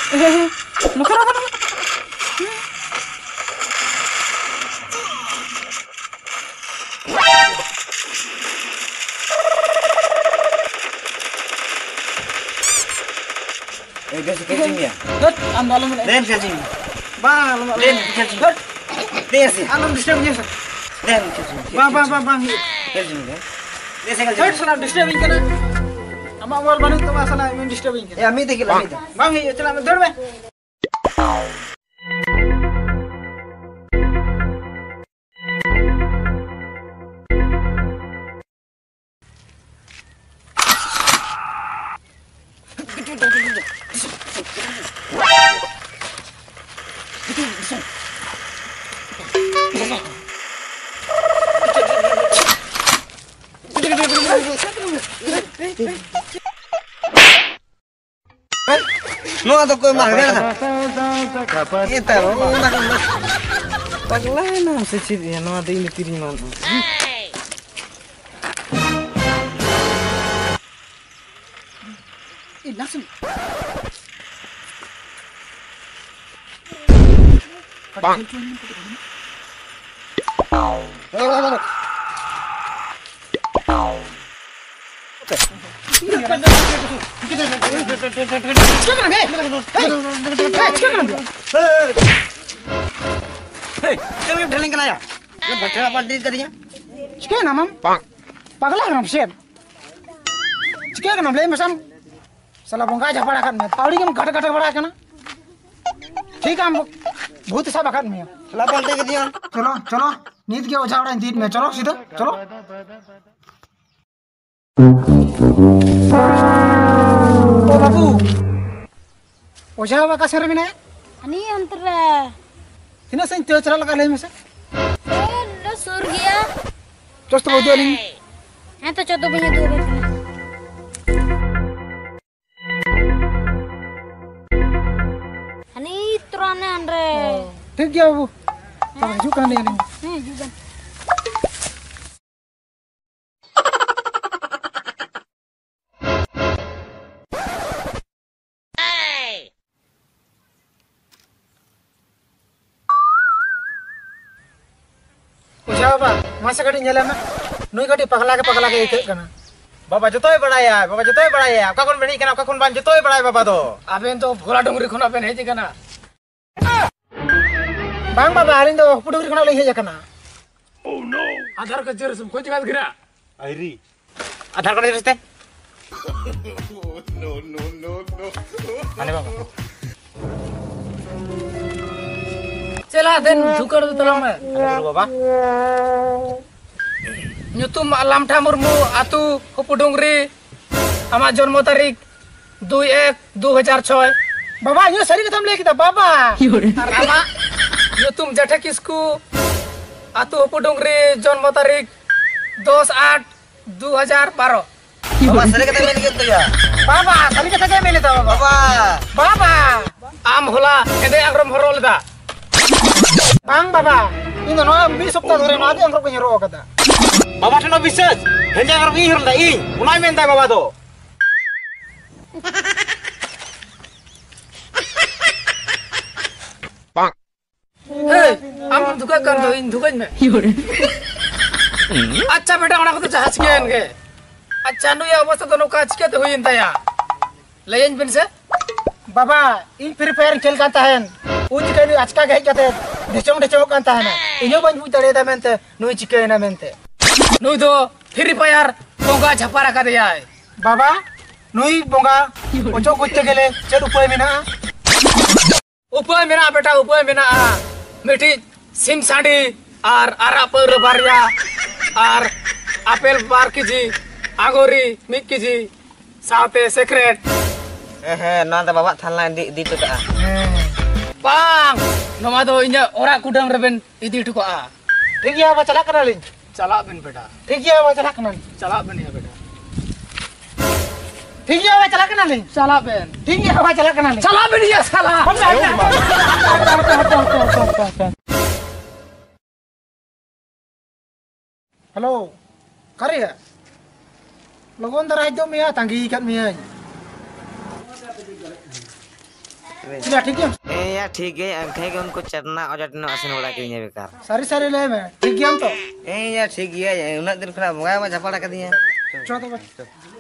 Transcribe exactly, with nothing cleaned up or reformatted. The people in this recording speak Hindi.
Eh, lo kenapa lu? Eh, guys, catching ya. Dot, ambalum. Den catching. Bang, Den catching. Den sih. Alam disturbnya sir. Den catching. Bang, bang, bang, bang. Catching ya. Den saya Dot, catching. salah disturbing kana. Ama war banu to masalah min disturbing kana. Ya, mi dekil mi. Bang, ये चला मैं दौड़ में. No ada kau mahal. Kita lo nak nak. Paglain na sa chidi no ada ini tiring man. Eh, langsung. Bang. Hei, kamu berjalan kena ya? Lu berjalan apa di tadinya? Cikgu nama? Bang. Paglah nama siapa? Cikgu nama beli macam salah bongkar aja pada kan, tahu dia kata kata pada kan? ठीक है हम बहुत सब वक्त में चला पलटे के दिया चलो चलो नींद के उछाड़ा नींद में चलो सीधा चलो ओ बाबू उछाड़ा का सर में नहीं Ani antara तीन से तीन चला लगा ले में से lo surga. terus tuh dua ini Ento contoh punya dua belas. Ani terane Andre. ठीक है बाबू तब जो करने नहीं Nih juga. उछाड़ा बा मस्त कटी nyala ना नुई कटी पगला के पगला के एक करना बाबा जतोय बड़ाया बाबा जतोय बड़ाया का कोन बनी कना का कोन बान जतोय बड़ाया बाबा तो अबेन तो भोला डोंगरी खना पेन हेजी कना बांग बाबा आलिन तो पुडुरी खना ले हेजा कना ओह नो आधार का जर सम कोई जगह गिरा आइरी आधार कार्ड रिश्ते No, no, no, no. आने बाबा चला देन झुकर दो तला में आने बाबा nyutum alam muर्मू आतु हुपुडुंगरी आमा जन्म तारीख दो एक दो हज़ार छह बाबा ये सरी कथम ले किता बाबा और आमा nyutum जेठे किसकू आतु हुपुडुंगरी जन्म तारीख दस आठ दो हज़ार बारह बाबा सरे कते मिल गयो या बाबा सरी कथा के मिले बाबा बाबा बाबा आम होला एदे अंग्रम हरोल दा बांग बाबा इन नो बीस सप्ताह धरे नादे अंग्रम को रो कदा बाबा ठनो विशेष हेंजा कर वी हिरदा इ उनाय मेनता बाबा तो बांग हे आम दुका कर दो इन दुका में अच्छा बेटा ओना को तो जहाज के इनके अच्छा नु या अवस्था दोनों का के तो हुई या लेन बिन से बाबा इन फ्री फायर खेल कांता है उज के आजका गई कते ढेचों ढेचों कांता है ना इनो बन बुत दड़े दा मेनते नु चिके ना मेनते नु दो फ्री फायर बोंगा झपारा का दिया है बाबा नुई बोंगा ओचो गुत्ते गेले चेद उपाय मेना उपाय मेना बेटा उपाय मेना मिठी सिम साड़ी और आरा पर बारिया और आपेल बार कीजी आगोरी मिक कीजी साथे सेक्रेट eh na ta bawa thanla di di tu ta bang noma do inya ora kudang reben idi tu ko a ठीक है बा चला कना लिन चला बिन बेटा ठीक है बा चला कना चला बिन है बेटा ठीक है बा चला कना लिन चला बिन ठीक है बा चला कना लिन चला बिन ये साला हेलो करे लोगों दराज दो मिया तंगी कत मिया चिला ठीक है ए यार ठीक है अंखे के उनको चटना और चटना आसन बड़ा के दिया बेकार सारी सारी ले में ठीक है हम तो ए यार ठीक है उना दिन खराब होगा मैं झपड़ा कर दिया चलो तो